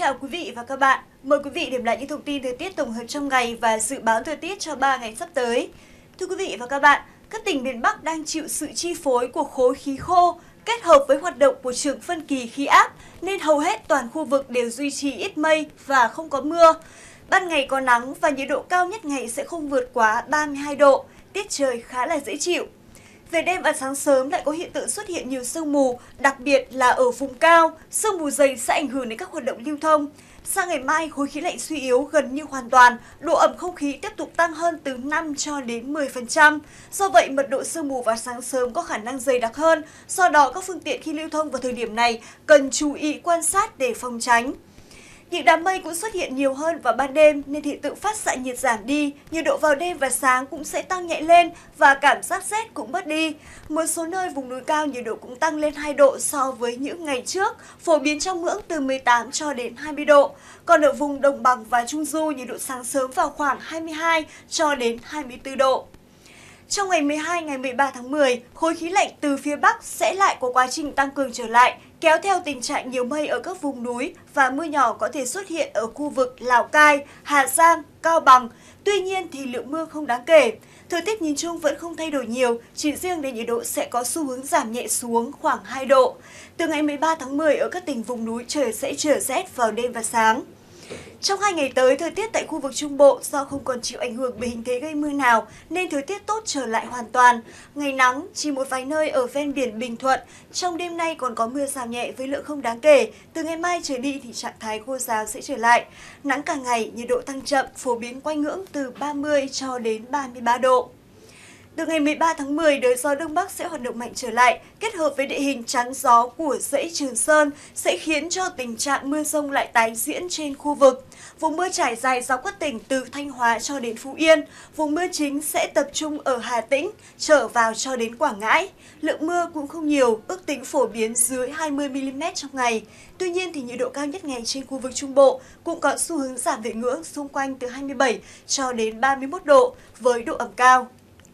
chào quý vị và các bạn. Mời quý vị điểm lại những thông tin thời tiết tổng hợp trong ngày và dự báo thời tiết cho 3 ngày sắp tới. Thưa quý vị và các bạn, các tỉnh miền Bắc đang chịu sự chi phối của khối khí khô kết hợp với hoạt động của trường phân kỳ khí áp nên hầu hết toàn khu vực đều duy trì ít mây và không có mưa. Ban ngày có nắng và nhiệt độ cao nhất ngày sẽ không vượt quá 32 độ, tiết trời khá là dễ chịu. Về đêm và sáng sớm lại có hiện tượng xuất hiện nhiều sương mù, đặc biệt là ở vùng cao, sương mù dày sẽ ảnh hưởng đến các hoạt động lưu thông. Sang ngày mai, khối khí lạnh suy yếu gần như hoàn toàn, độ ẩm không khí tiếp tục tăng hơn từ 5 cho đến 10%. Do vậy, mật độ sương mù vào sáng sớm có khả năng dày đặc hơn, do đó các phương tiện khi lưu thông vào thời điểm này cần chú ý quan sát để phòng tránh. Những đám mây cũng xuất hiện nhiều hơn vào ban đêm nên hiện tượng phát xạ nhiệt giảm đi, nhiệt độ vào đêm và sáng cũng sẽ tăng nhẹ lên và cảm giác rét cũng bớt đi. Một số nơi vùng núi cao nhiệt độ cũng tăng lên 2 độ so với những ngày trước, phổ biến trong ngưỡng từ 18 cho đến 20 độ. Còn ở vùng đồng bằng và trung du, nhiệt độ sáng sớm vào khoảng 22 cho đến 24 độ. Trong ngày 12, ngày 13 tháng 10, khối khí lạnh từ phía Bắc sẽ lại có quá trình tăng cường trở lại, kéo theo tình trạng nhiều mây ở các vùng núi và mưa nhỏ có thể xuất hiện ở khu vực Lào Cai, Hà Giang, Cao Bằng. Tuy nhiên thì lượng mưa không đáng kể. Thời tiết nhìn chung vẫn không thay đổi nhiều, chỉ riêng nền nhiệt độ sẽ có xu hướng giảm nhẹ xuống khoảng 2 độ. Từ ngày 13 tháng 10 ở các tỉnh vùng núi trời sẽ trở rét vào đêm và sáng. Trong 2 ngày tới, thời tiết tại khu vực Trung Bộ do không còn chịu ảnh hưởng bởi hình thế gây mưa nào nên thời tiết tốt trở lại hoàn toàn. Ngày nắng, chỉ một vài nơi ở ven biển Bình Thuận. Trong đêm nay còn có mưa rào nhẹ với lượng không đáng kể. Từ ngày mai trở đi thì trạng thái khô ráo sẽ trở lại. Nắng cả ngày, nhiệt độ tăng chậm, phổ biến quanh ngưỡng từ 30 cho đến 33 độ. Từ ngày 13 tháng 10, đới gió Đông Bắc sẽ hoạt động mạnh trở lại, kết hợp với địa hình chắn gió của dãy Trường Sơn sẽ khiến cho tình trạng mưa rông lại tái diễn trên khu vực. Vùng mưa trải dài dọc các tỉnh từ Thanh Hóa cho đến Phú Yên. Vùng mưa chính sẽ tập trung ở Hà Tĩnh, trở vào cho đến Quảng Ngãi. Lượng mưa cũng không nhiều, ước tính phổ biến dưới 20 mm trong ngày. Tuy nhiên thì nhiệt độ cao nhất ngày trên khu vực Trung Bộ cũng có xu hướng giảm về ngưỡng xung quanh từ 27 cho đến 31 độ với độ ẩm cao.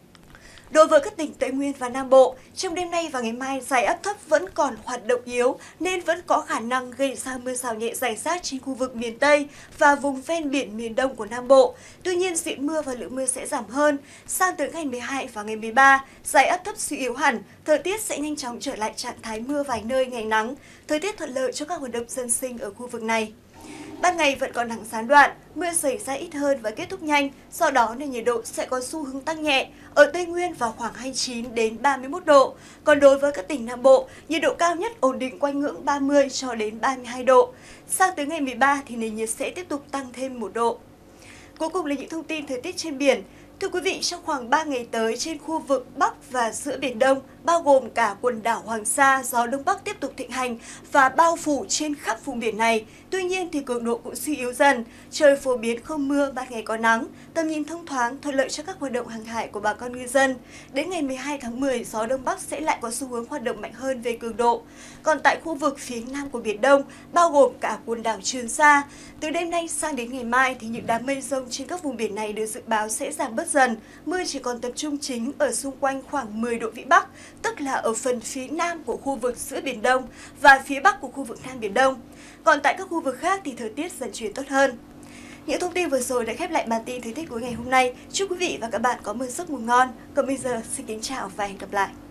Đối với các tỉnh Tây Nguyên và Nam Bộ, trong đêm nay và ngày mai dải áp thấp vẫn còn hoạt động yếu nên vẫn có khả năng gây ra mưa rào nhẹ rải rác trên khu vực miền Tây và vùng ven biển miền Đông của Nam Bộ. Tuy nhiên diện mưa và lượng mưa sẽ giảm hơn. Sang tới ngày 12 và ngày 13, dải áp thấp suy yếu hẳn, thời tiết sẽ nhanh chóng trở lại trạng thái mưa vài nơi ngày nắng, thời tiết thuận lợi cho các hoạt động dân sinh ở khu vực này. Ban ngày vẫn có nắng gián đoạn, mưa xảy ra ít hơn và kết thúc nhanh, sau đó nên nhiệt độ sẽ có xu hướng tăng nhẹ, ở Tây Nguyên vào khoảng 29 đến 31 độ. Còn đối với các tỉnh Nam Bộ, nhiệt độ cao nhất ổn định quanh ngưỡng 30 cho đến 32 độ. Sang tới ngày 13 thì nền nhiệt sẽ tiếp tục tăng thêm 1 độ. Cuối cùng là những thông tin thời tiết trên biển. Thưa quý vị, trong khoảng 3 ngày tới trên khu vực Bắc và giữa Biển Đông, bao gồm cả quần đảo Hoàng Sa, gió Đông Bắc tiếp tục thịnh hành và bao phủ trên khắp vùng biển này. Tuy nhiên thì cường độ cũng suy yếu dần, trời phổ biến không mưa, ban ngày có nắng, tầm nhìn thông thoáng, thuận lợi cho các hoạt động hàng hải của bà con ngư dân. Đến ngày 12 tháng 10, gió Đông Bắc sẽ lại có xu hướng hoạt động mạnh hơn về cường độ. Còn tại khu vực phía Nam của Biển Đông, bao gồm cả quần đảo Trường Sa, từ đêm nay sang đến ngày mai thì những đám mây rông trên các vùng biển này được dự báo sẽ giảm bớt dần, mưa chỉ còn tập trung chính ở xung quanh khoảng 10 độ Vĩ Bắc, tức là ở phần phía Nam của khu vực giữa Biển Đông và phía Bắc của khu vực Nam Biển Đông. Còn tại các khu vực khác thì thời tiết dần chuyển tốt hơn. Những thông tin vừa rồi đã khép lại bản tin thời tiết cuối ngày hôm nay. Chúc quý vị và các bạn có một giấc ngủ ngon. Còn bây giờ xin kính chào và hẹn gặp lại.